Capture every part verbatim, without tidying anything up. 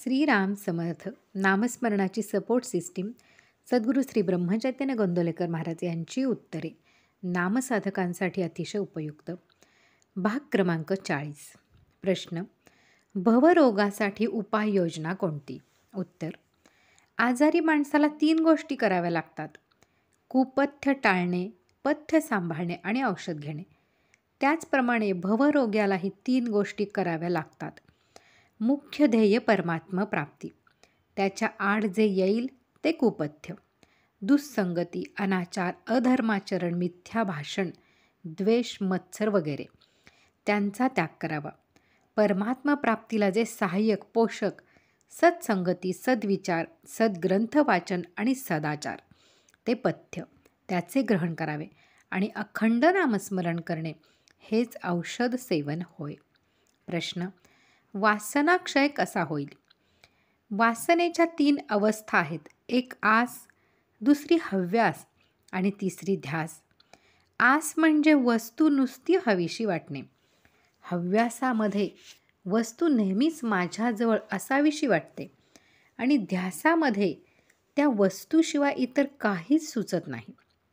श्रीराम समर्थ नामस्मरणाची support system सद्गुरू श्री ब्रह्मचैतन्य गोंदवलेकर महाराज यांची उत्तरे नामसाधकांसाठी अतिशय उपयुक्त. भाग क्रमांक चाळीस. प्रश्न: भवरोगासाठी उपाययोजना कोणती? उत्तर: आजारी माणसाला तीन गोष्टी कराव्या लागतात: कुपथ्य टाळणे, पथ्य सांभाळणे आणि औषध घेणे. त्याचप्रमाणे भवरोग्यालाही तीन गोष्टी कराव्या लागतात: मुख्य ध्येय परमात्मा प्राप्ती, त्याच्या आड जे येईल ते कुपथ्य, दुस्संगती, अनाचार, अधर्माचरण, मिथ्या भाषण, द्वेष, मत्सर वगैरे त्यांचा त्याग करावा. परमात्मा प्राप्तीला जे सहाय्यक, पोषक, सत्संगती, सद्विचार, सद्ग्रंथ वाचन आणि सदाचार ते पथ्य, त्याचे ग्रहण करावे आणि अखंड नामस्मरण करणे हेच औषध सेवन होय. प्रश्न: वासनाक्षय कसा होईल? वासनेच्या तीन अवस्था आहेत: एक आस, दुसरी हव्यास आणि तिसरी ध्यास. आस म्हणजे वस्तू नुसती हवीशी वाटणे. हव्यासामध्ये वस्तू नेहमीच माझ्याजवळ असावीशी वाटते आणि ध्यासामध्ये त्या वस्तूशिवाय इतर काहीच सुचत नाही.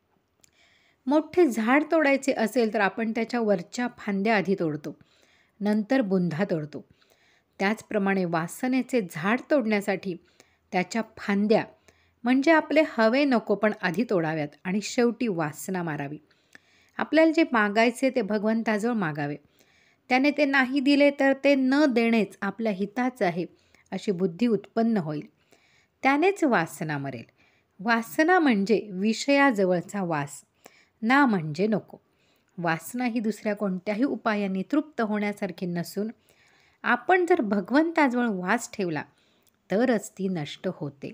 मोठे झाड तोडायचे असेल तर आपण त्याच्या वरच्या फांद्या आधी तोडतो, नंतर बुंधा तोडतो. त्याचप्रमाणे वासनेचे झाड तोडण्यासाठी त्याच्या फांद्या म्हणजे आपले हवे नको पण आधी तोडाव्यात आणि शेवटी वासना मारावी. आपल्याला जे मागायचे ते भगवंताजवळ मागावे. त्याने ते नाही दिले तर ते न देणेच आपल्या हिताच आहे अशी बुद्धी उत्पन्न होईल. त्यानेच वासना मरेल. वासना म्हणजे विषयाजवळचा वास, ना म्हणजे नको. वासना ही दुसऱ्या कोणत्याही उपायाने तृप्त होण्यासारखी नसून आपण जर भगवंताजवळ वास ठेवला तरच ती नष्ट होते.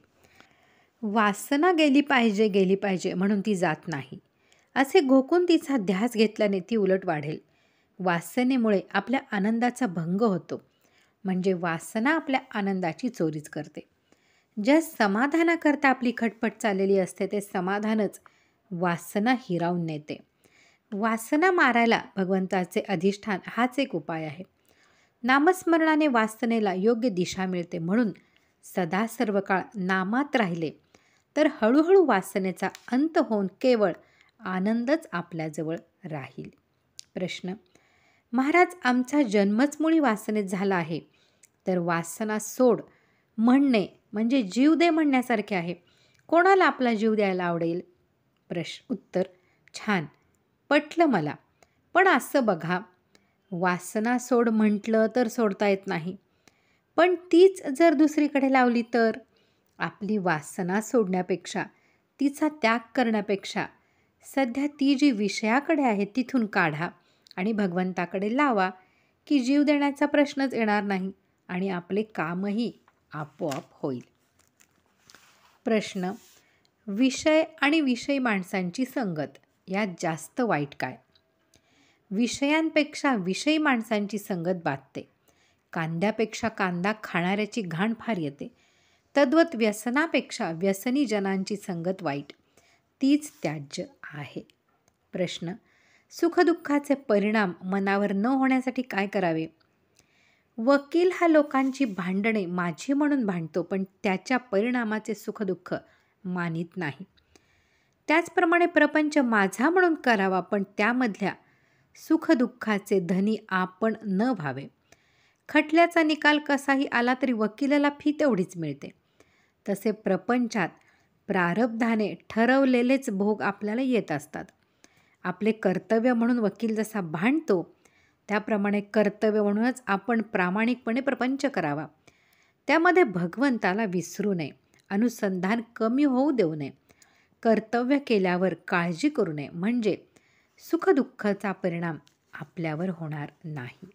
वासना गेली पाहिजे गेली पाहिजे म्हणून ती जात नाही. असे घोकून तिचा ध्यास घेतल्याने ती उलट वाढेल. वासनेमुळे आपल्या आनंदाचा भंग होतो, म्हणजे वासना आपल्या आनंदाची चोरीच करते. ज्या समाधानाकरता आपली खटपट चाललेली असते ते समाधानच वासना हिरावून नेते. वासना मारायला भगवंताचे अधिष्ठान हाच एक उपाय आहे. नामस्मरणाने वासनेला योग्य दिशा मिळते. म्हणून सदा सर्व काळ नामात राहिले तर हळूहळू वासनेचा अंत होऊन केवळ आनंदच आपल्याजवळ राहील. प्रश्न: महाराज, आमचा जन्मच मुळी वासनेत झाला आहे, तर वासना सोड म्हणणे म्हणजे जीव दे म्हणण्यासारखे आहे. कोणाला आपला जीव द्यायला आवडेल? प्रश्न उत्तर: छान, पटलं मला. पण असं बघा, वासना सोड म्हटलं तर सोडता येत नाही, पण तीच जर दुसरीकडे लावली तर? आपली वासना सोडण्यापेक्षा, तिचा त्याग करण्यापेक्षा सध्या ती जी विषयाकडे आहे तिथून काढा आणि भगवंताकडे लावा की जीव देण्याचा प्रश्नच येणार नाही आणि आपले कामही आपोआप होईल. प्रश्न: विषय आणि विषयी माणसांची संगत यात जास्त वाईट काय? विषयांपेक्षा विषयी माणसांची संगत बाधते. कांद्यापेक्षा कांदा खाणाऱ्याची घाण फार येते. तद्वत व्यसनापेक्षा व्यसनी जनांची संगत वाईट, तीच त्याज्य आहे. प्रश्न: सुखदुःखाचे परिणाम मनावर न होण्यासाठी काय करावे? वकील हा लोकांची भांडणे माझी म्हणून भांडतो, पण त्याच्या परिणामाचे सुखदुःख मानित नाही. त्याचप्रमाणे प्रपंच माझा म्हणून करावा, पण त्यामधल्या सुखदुःखाचे धनी आपण न व्हावे. खटल्याचा निकाल कसाही आला तरी वकिलाला फी तेवढीच मिळते. तसे प्रपंचात प्रारब्धाने ठरवलेलेच भोग आपल्याला येत असतात. आपले कर्तव्य म्हणून वकील जसा भांडतो त्याप्रमाणे कर्तव्य म्हणूनच आपण प्रामाणिकपणे प्रपंच करावा. त्यामध्ये भगवंताला विसरू नये, अनुसंधान कमी होऊ देऊ नये, कर्तव्य केल्यावर काळजी करू नये, म्हणजे सुखदुःखाचा परिणाम आपल्यावर होणार नाही.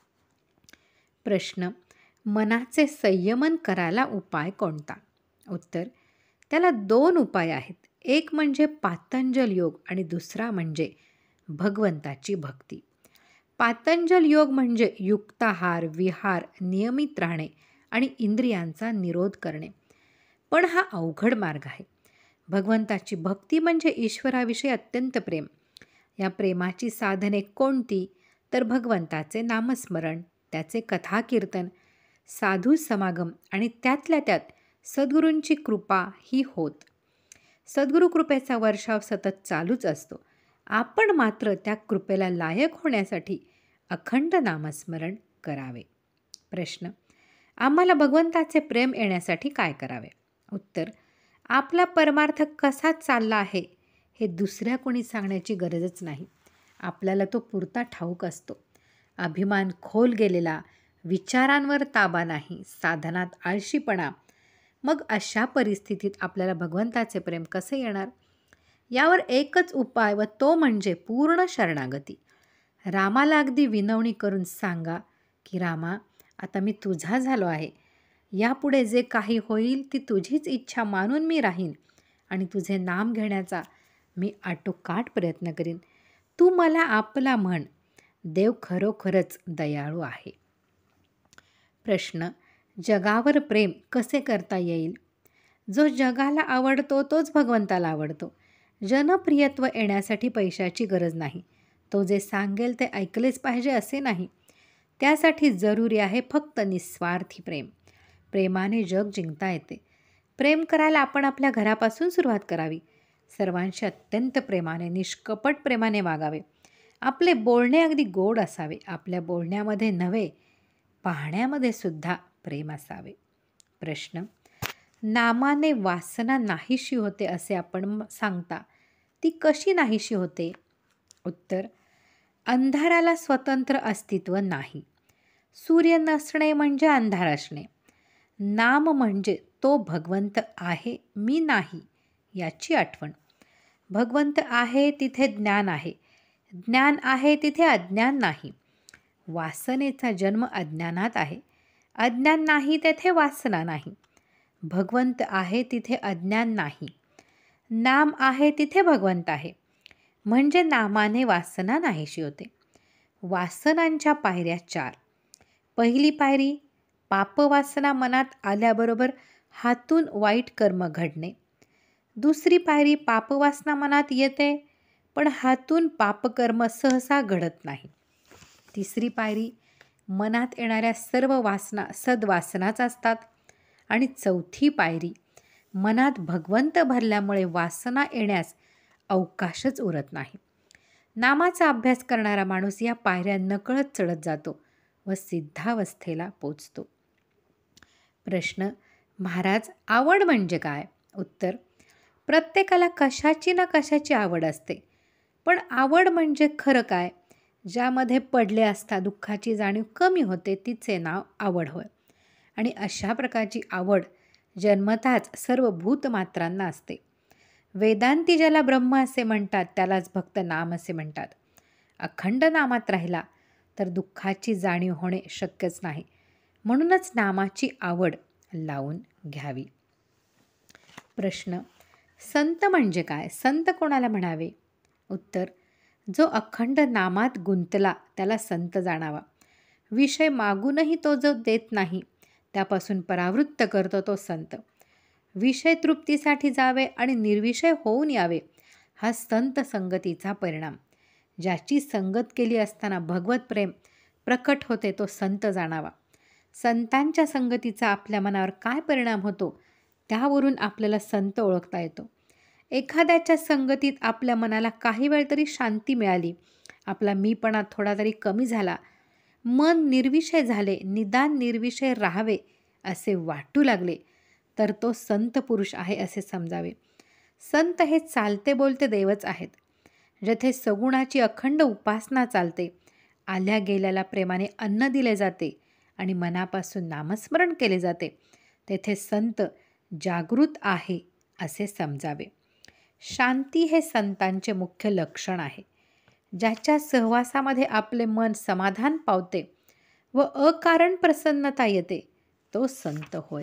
प्रश्न: मनाचे संयमन करायला उपाय कोणता? उत्तर: त्याला दोन उपाय आहेत. एक म्हणजे पातंजल योग आणि दुसरा म्हणजे भगवंताची भक्ती. पातंजल योग म्हणजे युक्ताहार, विहार, नियमित राहणे आणि इंद्रियांचा निरोध करणे. पण हा अवघड मार्ग आहे. भगवंताची भक्ती म्हणजे ईश्वराविषयी अत्यंत प्रेम. या प्रेमाची साधने कोणती? तर भगवंताचे नामस्मरण, त्याचे कथाकीर्तन, साधू समागम आणि त्यातल्या त्यात सद्गुरूंची कृपा ही होत. सद्गुरू कृपेचा वर्षाव सतत चालूच असतो. आपण मात्र त्या कृपेला लायक होण्यासाठी अखंड नामस्मरण करावे. प्रश्न: आम्हाला भगवंताचे प्रेम येण्यासाठी काय करावे? उत्तर: आपला परमार्थ कसा चालला आहे हे दुसऱ्या कोणी सांगण्याची गरजच नाही. आपल्याला तो पुरता ठाऊक असतो. अभिमान खोल गेलेला, विचारांवर ताबा नाही, साधनात आळशीपणा, मग अशा परिस्थितीत आपल्याला भगवंताचे प्रेम कसे येणार? यावर एकच उपाय व तो म्हणजे पूर्ण शरणागती. रामाला अगदी विनवणी करून सांगा की रामा, आता मी तुझा झालो आहे. यापुढे जे काही होईल ती तुझीच इच्छा मानून मी राहीन आणि तुझे नाम घेण्याचा मी आटोकाट प्रयत्न करीन. तू मला आपला म्हण. देव खरोखरच दयाळू आहे. प्रश्न: जगावर प्रेम कसे करता येईल? जो जगाला आवडतो तोच भगवंताला आवडतो. जनप्रियत्व येण्यासाठी पैशाची गरज नाही. तो जे सांगेल ते ऐकलेच पाहिजे असे नाही. त्यासाठी जरुरी आहे फक्त निस्वार्थी प्रेम. प्रेमाने जग जिंकता येते. प्रेम करायला आपण आपल्या घरापासून सुरुवात करावी. सर्वांशी अत्यंत प्रेमाने, निष्कपट प्रेमाने वागावे. आपले बोलणे अगदी गोड असावे. आपल्या बोलण्यामध्ये नव्हे, पाहण्यामध्ये सुद्धा प्रेम असावे. प्रश्न: नामाने वासना नाहीशी होते असे आपण सांगता, ती कशी नाहीशी होते? उत्तर: अंधाराला स्वतंत्र अस्तित्व नाही. सूर्य नसणे म्हणजे अंधार असणे. नाम म्हणजे तो भगवंत आहे, मी नाही याची आठवण. भगवंत आहे तिथे ज्ञान आहे. ज्ञान आहे तिथे अज्ञान नाही. वासनेचा जन्म अज्ञानात आहे. अज्ञान नाही तेथे वासना नाही. भगवंत आहे तिथे अज्ञान नाही. नाम आहे तिथे भगवंत आहे. म्हणजे नामाने वासना नाहीशी होते. वासनांच्या पायऱ्या चार. पहिली पायरी, पापवासना मनात आल्याबरोबर हातून वाईट कर्म घडणे. दुसरी पायरी, पापवासना मनात येते पण हातून पापकर्म सहसा घडत नाही. तिसरी पायरी, मनात येणाऱ्या सर्व वासना सद्वासनाच असतात. आणि चौथी पायरी, मनात भगवंत भरल्यामुळे वासना येण्यास अवकाशच उरत नाही. नामाचा अभ्यास करणारा माणूस या पायऱ्या नकळत चढत जातो व सिद्धावस्थेला पोचतो. प्रश्न: महाराज, आवड म्हणजे काय? उत्तर: प्रत्येकाला कशाची ना कशाची आवड असते. पण आवड म्हणजे खरं काय? ज्यामध्ये पडले असता दुःखाची जाणीव कमी होते तिचे नाव आवड होय. आणि अशा प्रकारची आवड जन्मताच सर्व भूतमात्रांना असते. वेदांती ज्याला ब्रह्म असे म्हणतात त्यालाच भक्त नाम असे म्हणतात. अखंड नामात राहिला तर दुःखाची जाणीव होणे शक्यच नाही. म्हणूनच नामाची आवड लावून घ्यावी. प्रश्न: संत म्हणजे काय? संत कोणाला म्हणावे? उत्तर: जो अखंड नामात गुंतला त्याला संत जाणावा. विषय मागूनही तो जो देत नाही त्यापासून परावृत्त करतो तो संत. विषय तृप्तीसाठी जावे आणि निर्विषय होऊन यावे हा संत संगतीचा परिणाम. ज्याची संगत केली असताना भगवत प्रेम प्रकट होते तो संत जाणावा. संतांच्या संगतीचा आपल्या मनावर काय परिणाम होतो त्यावरून आपल्याला संत ओळखता येतो. एखाद्याच्या संगतीत आपल्या मनाला काही वेळ तरी शांती मिळाली, आपला मीपणा थोडा तरी कमी झाला, मन निर्विषय झाले, निदान निर्विषय राहावे असे वाटू लागले तर तो संत पुरुष आहे असे समजावे. संत हे चालते बोलते देवच आहेत. जेथे सगुणाची अखंड उपासना चालते, आल्या गेल्याला प्रेमाने अन्न दिले जाते आणि मनापासून नामस्मरण केले जाते, तेथे संत जागृत आहे असे समजावे. शांती हे संतांचे मुख्य लक्षण आहे. ज्याच्या सहवासामध्ये आपले मन समाधान पावते व अकारण प्रसन्नता येते तो संत होय.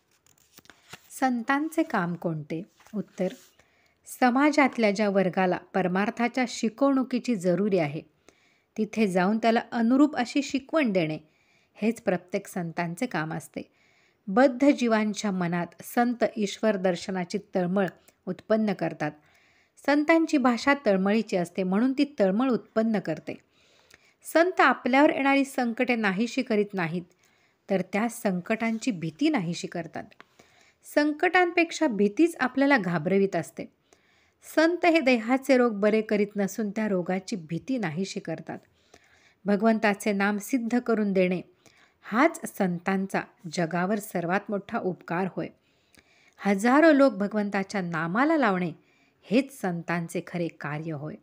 संतांचे काम कोणते? उत्तर: समाजातल्या ज्या वर्गाला परमार्थाच्या शिकवणुकीची जरुरी आहे तिथे जाऊन त्याला अनुरूप अशी शिकवण देणे हेच प्रत्येक संतांचे काम असते. बद्ध जीवांच्या मनात संत ईश्वर दर्शनाची तळमळ उत्पन्न करतात. संतांची भाषा तळमळीची असते म्हणून ती तळमळ उत्पन्न करते. संत आपल्यावर येणारी संकटे नाहीशी करीत नाहीत, तर त्या संकटांची भीती नाहीशी करतात. संकटांपेक्षा भीतीच आपल्याला घाबरवीत असते. संत हे देहाचे रोग बरे करीत नसून त्या रोगाची भीती नाहीशी करतात. भगवंताचे नाम सिद्ध करून देणे हाच संतांचा जगावर सर्वात मोठा उपकार होय. हजारो लोक भगवंताच्या नामाला लावणे हेच संतांचे खरे कार्य होय.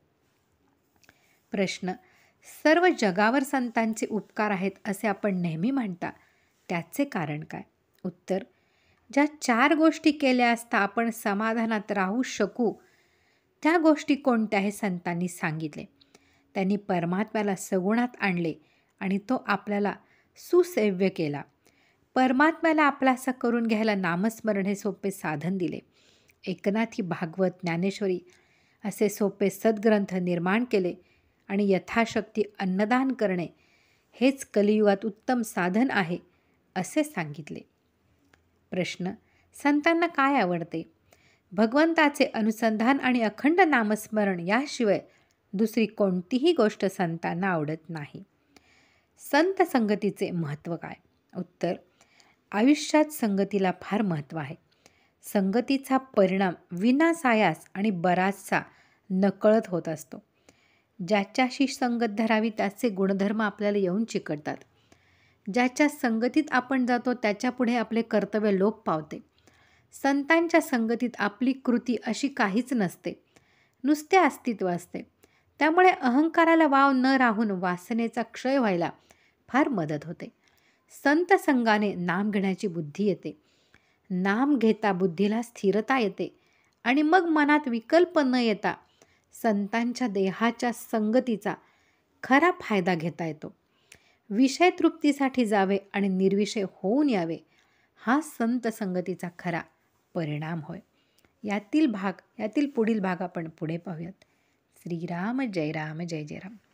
प्रश्न: सर्व जगावर संतांचे उपकार आहेत असे आपण नेहमी म्हणता, त्याचे कारण काय? उत्तर: ज्या चार गोष्टी केल्या असता आपण समाधानात राहू शकू त्या गोष्टी कोणत्या हे संतांनी सांगितले. त्यांनी परमात्म्याला सगुणात आणले आणि तो आपल्याला सुसेव्य केला. परमात्म्याला आपलासा करून घ्यायला नामस्मरण हे सोपे साधन दिले. एकनाथी भागवत, ज्ञानेश्वरी असे सोपे सद्ग्रंथ निर्माण केले आणि यथाशक्ती अन्नदान करणे हेच कलियुगात उत्तम साधन आहे असे सांगितले. प्रश्न: संतांना काय आवडते? भगवंताचे अनुसंधान आणि अखंड नामस्मरण याशिवाय दुसरी कोणतीही गोष्ट संतांना आवडत नाही. संत संगतीचे महत्त्व काय? उत्तर: आयुष्यात संगतीला फार महत्त्व आहे. संगतीचा परिणाम विनासायास आणि बराचसा नकळत होत असतो. ज्याच्याशी संगत धरावी त्याचे गुणधर्म आपल्याला येऊन चिकटतात. ज्याच्या संगतीत आपण जातो त्याच्यापुढे आपले कर्तव्य लोप पावते. संतांच्या संगतीत आपली कृती अशी काहीच नसते, नुसते अस्तित्व असते. त्यामुळे अहंकाराला वाव न राहून वासनेचा क्षय व्हायला फार मदत होते. संत संगाने नाम घेण्याची बुद्धी येते. नाम घेता बुद्धीला स्थिरता येते आणि मग मनात विकल्प न येता संतांच्या देहाच्या संगतीचा खरा फायदा घेता येतो. विषय तृप्तीसाठी जावे आणि निर्विषय होऊन यावे हा संत संगतीचा खरा परिणाम होय. यातील भाग यातील पुढील भाग आपण पुढे पाहूयात. श्रीराम जय राम जय जय राम.